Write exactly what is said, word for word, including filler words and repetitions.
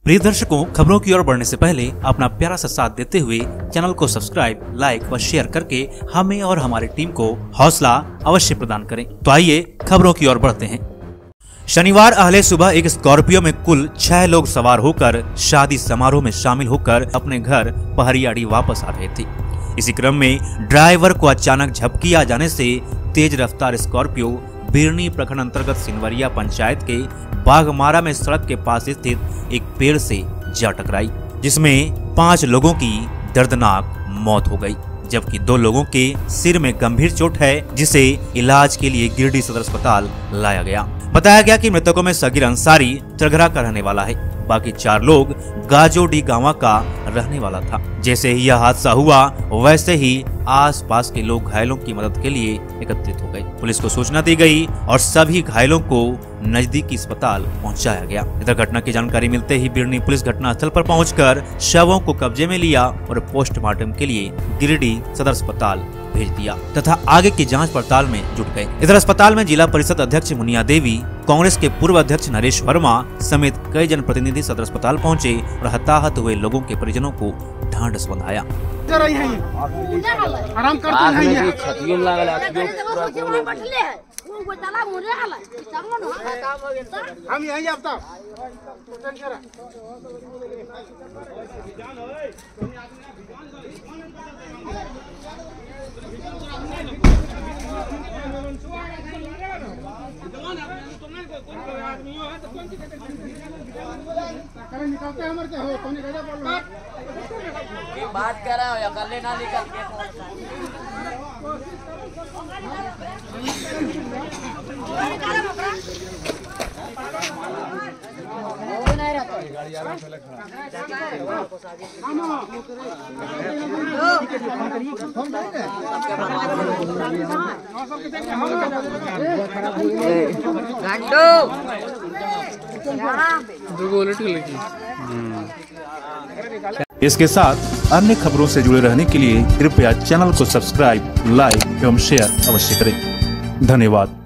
प्रिय दर्शकों, खबरों की ओर बढ़ने से पहले अपना प्यारा सा साथ देते हुए चैनल को सब्सक्राइब, लाइक व शेयर करके हमें और हमारी टीम को हौसला अवश्य प्रदान करें। तो आइए खबरों की ओर बढ़ते हैं। शनिवार अहले सुबह एक स्कॉर्पियो में कुल छह लोग सवार होकर शादी समारोह में शामिल होकर अपने घर पहरियाड़ी वापस आ रहे थे। इसी क्रम में ड्राइवर को अचानक झपकी आ जाने से तेज रफ्तार स्कॉर्पियो बिरनी प्रखंड अंतर्गत सिनवरिया पंचायत के बाघमारा में सड़क के पास स्थित एक पेड़ से जा टकराई, जिसमें पांच लोगों की दर्दनाक मौत हो गई, जबकि दो लोगों के सिर में गंभीर चोट है, जिसे इलाज के लिए गिरिडीह सदर अस्पताल लाया गया। बताया गया कि मृतकों में सगीर अंसारी चरघरा का रहने वाला है, बाकी चार लोग गाजोडी गांव का रहने वाला था। जैसे ही यह हादसा हुआ वैसे ही आसपास के लोग घायलों की मदद के लिए एकत्रित हो गए। पुलिस को सूचना दी गई और सभी घायलों को नजदीकी अस्पताल पहुंचाया गया। इधर घटना की जानकारी मिलते ही बिरनी पुलिस घटनास्थल पर पहुंचकर शवों को कब्जे में लिया और पोस्टमार्टम के लिए गिरिडीह सदर अस्पताल भेज दिया तथा आगे की जांच पड़ताल में जुट गए। इधर अस्पताल में जिला परिषद अध्यक्ष मुनिया देवी, कांग्रेस के पूर्व अध्यक्ष नरेश वर्मा समेत कई जनप्रतिनिधि सदर अस्पताल पहुंचे और हताहत हुए लोगों के परिजनों को ढांढस बंधाया। आराम करते हैं हम यहीं आता निकलते हैं हमारे हो तो नहीं बात कर रहा हो या कर लेना निकल के इसके साथ अन्य खबरों से जुड़े रहने के लिए कृपया चैनल को सब्सक्राइब, लाइक एवं शेयर अवश्य करें। धन्यवाद।